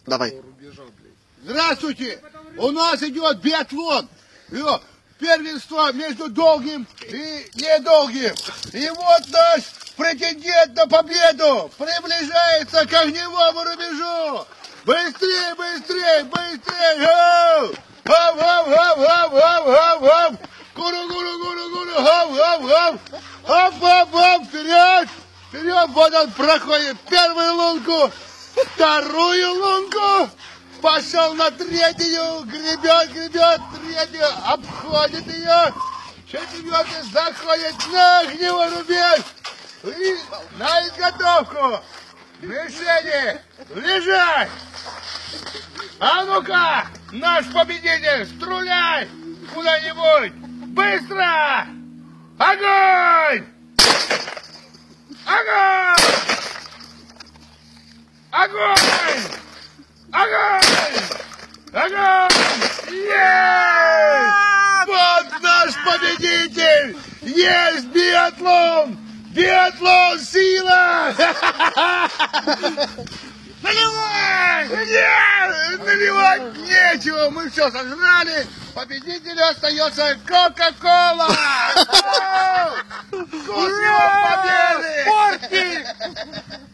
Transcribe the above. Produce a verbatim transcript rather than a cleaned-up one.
Давай. Здравствуйте! У нас идет биатлон. Первенство между долгим и недолгим. И вот наш претендент на победу приближается к огневому рубежу. Быстрее, быстрее, быстрее! Хоп, хоп, хоп, хоп, хоп, хоп, хоп! Гуру, гуру, гуру, гуру, хоп, хоп, хоп! Хоп, хоп, хоп! Вперед! Вперед! Вот он проходит первую лунку, вторую лунку, пошел на третью, гребет, гребет, третью, обходит ее, четвертый заходит на огневой рубеж. И на изготовку! Мишени! Лежать! А ну-ка, наш победитель, стреляй куда-нибудь! Быстро! Огонь! Огонь! Огонь! Огонь! Огонь! Есть! Вот наш победитель! Есть биатлон! Биатлон сила! Наливай! Нет! Наливать нечего! Мы все сожрали! Победителю остается Кока-Кола! Вкусной победы!